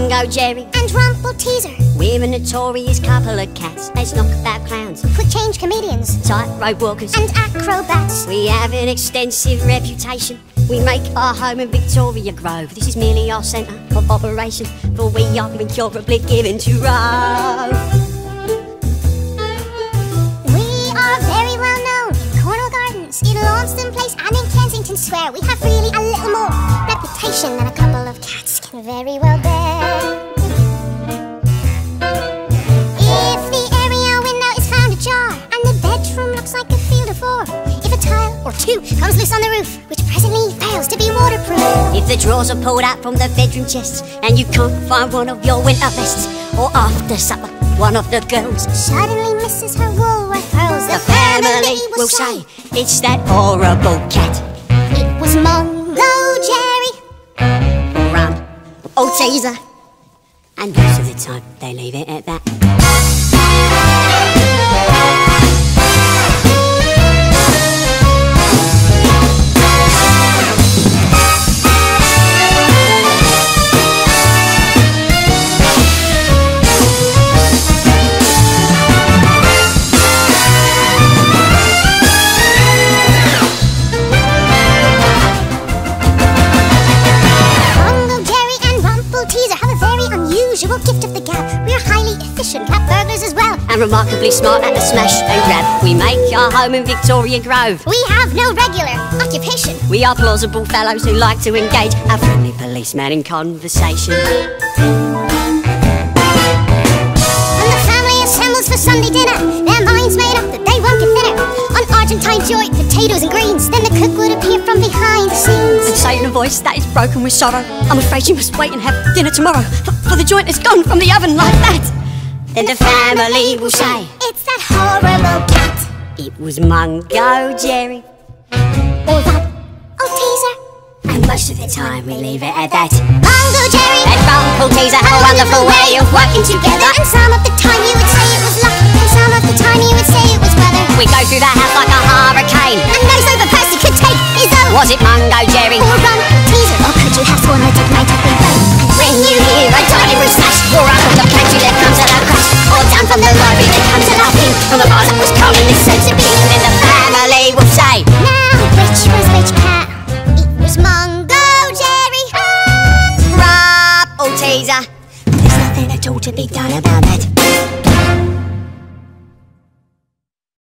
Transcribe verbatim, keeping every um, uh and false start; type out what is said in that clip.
Mungojerrie and Rumpleteazer. We're a notorious couple of cats. Let's knock about clowns, Quick change comedians tightrope walkers and acrobats. We have an extensive reputation. We make our home in Victoria Grove. This is merely our centre of operation, for we are incurably given to rove. We are very well known in Cornwall Gardens, in Launceston Place and in Kensington Square. We have really a little more reputation than a couple of cats can very well bear. If the area window is found ajar and the bedroom looks like a field of four, if a tile or two comes loose on the roof, which presently fails to be waterproof, if the drawers are pulled out from the bedroom chests and you can't find one of your winter vests, or after supper one of the girls suddenly misses her woolworth pearls, the family will say it's that horrible cat. It was Mungojerrie Or Rumpleteazer. And most of the time they leave it at that. Gift of the gab. We are highly efficient cat burglars as well, and remarkably smart at the smash and grab. We make our home in Victoria Grove. We have no regular occupation. We are plausible fellows who like to engage a friendly policeman in conversation. When the family assembles for Sunday dinner, their minds made up that they won't get thinner on Argentine joy, potatoes and greens. Then the cook would appear from behind the scenes and say in a voice that is broken with sorrow, I'm afraid you must wait and have dinner tomorrow, for, for the joint is gone from the oven like that. Then the family will say, it's that horrible cat. It was Mungojerrie or Rumpleteazer. And most of the time we leave it at that. Mungojerrie and Rumpleteazer, a wonderful way of working together. And some of the time you would say it was luck, and some of the time you would say it was weather. We go through the house like a hurricane, and no sober person could take his own. Was it Mungojerrie or Rumpleteazer? Or could you have sworn I took my topping both? When you hear a tiny room smash, or up with a pantry there comes a loud crash, or down from the library there comes a loud thing from the bar that was cold in this sense of being, then the family will say, now which was which cat? It was Mungojerrie and Rumpleteazer. There's nothing at all to be done about that.